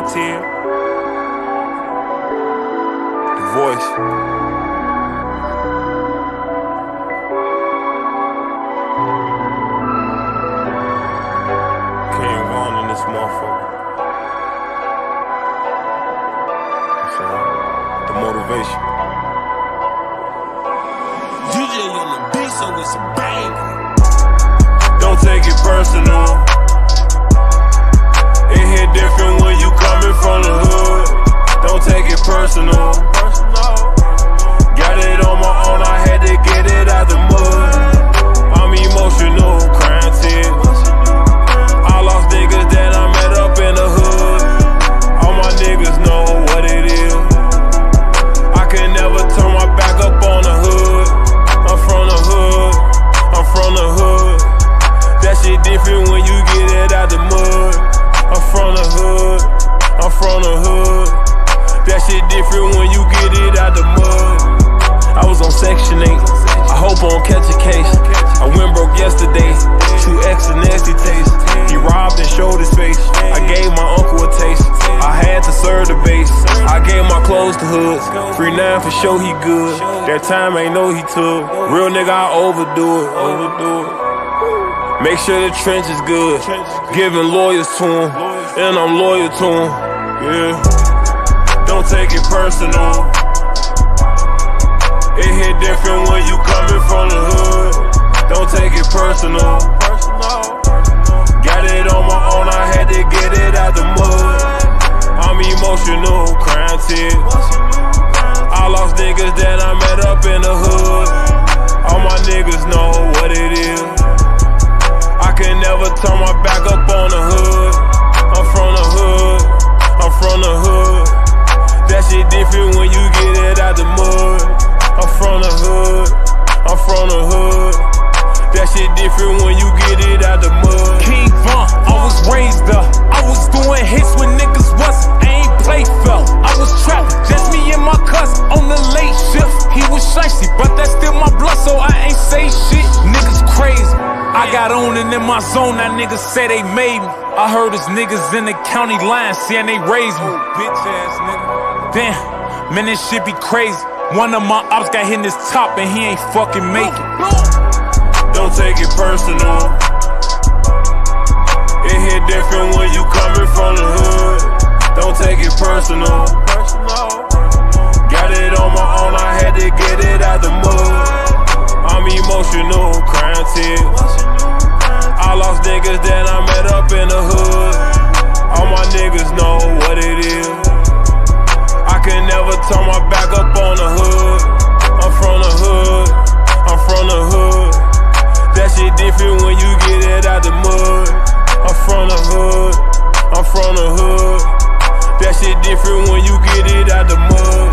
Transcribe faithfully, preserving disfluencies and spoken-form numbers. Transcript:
Granted. The voice. Came on in this motherfucker. The motivation. D J on the beat, so it's a banger. Don't take it personal. It hit different when you coming from the hood. Don't take it personal. Got it on my own, I had to get it out the mud. I'm emotional, crying tears. I lost niggas that I met up in the hood. All my niggas know what it is. I can never turn my back up on the hood. I'm from the hood, I'm from the hood. That shit different when you get it out the mud. I'm from the hood, I'm from the hood. That shit different when you get it out the mud. I was on section eight, I hope I don't catch a case. I went broke yesterday, two X a nasty taste. He robbed and showed his face, I gave my uncle a taste. I had to serve the base, I gave my clothes to hoods. Free nine for sure he good, that time ain't know he took. Real nigga I overdo it, overdo it. Make sure the trench is good, giving lawyers to him, and I'm loyal to him, yeah. Don't take it personal. It hit different when you coming from the hood. Don't take it personal. Got it on my own, I had to get it out the mud. I'm emotional, crying tears. I lost niggas that I met up in the hood. All my niggas know what it is. I can never turn my back up on the hood. I'm from the hood, I'm from the hood. That shit different when you get it out the mud. I'm from the hood, I'm from the hood. That shit different when you get it out the mud. King Von, I was raised up. I was doing hits when niggas wasn't. I ain't play felt. I was trapped, just me and my cousin on the late shift. He was shicey, but that's still my blood, so I ain't say shit. Niggas crazy. I got on and in my zone, that niggas say they made me. I heard his niggas in the county line saying they raised me. Bitch ass nigga. Damn, man, this shit be crazy. One of my ops got hit in his top and he ain't fucking make it. Don't take it personal. It hit different when you coming from the hood. Don't take it personal. Got it on my own, I had to get it out the mud. I'm emotional, crying tears. I lost niggas that I met up in the hood. All my niggas know what it is. I can never turn my back up on the hood. I'm from the hood, I'm from the hood. That shit different when you get it out the mud. I'm from the hood, I'm from the hood. That shit different when you get it out the mud.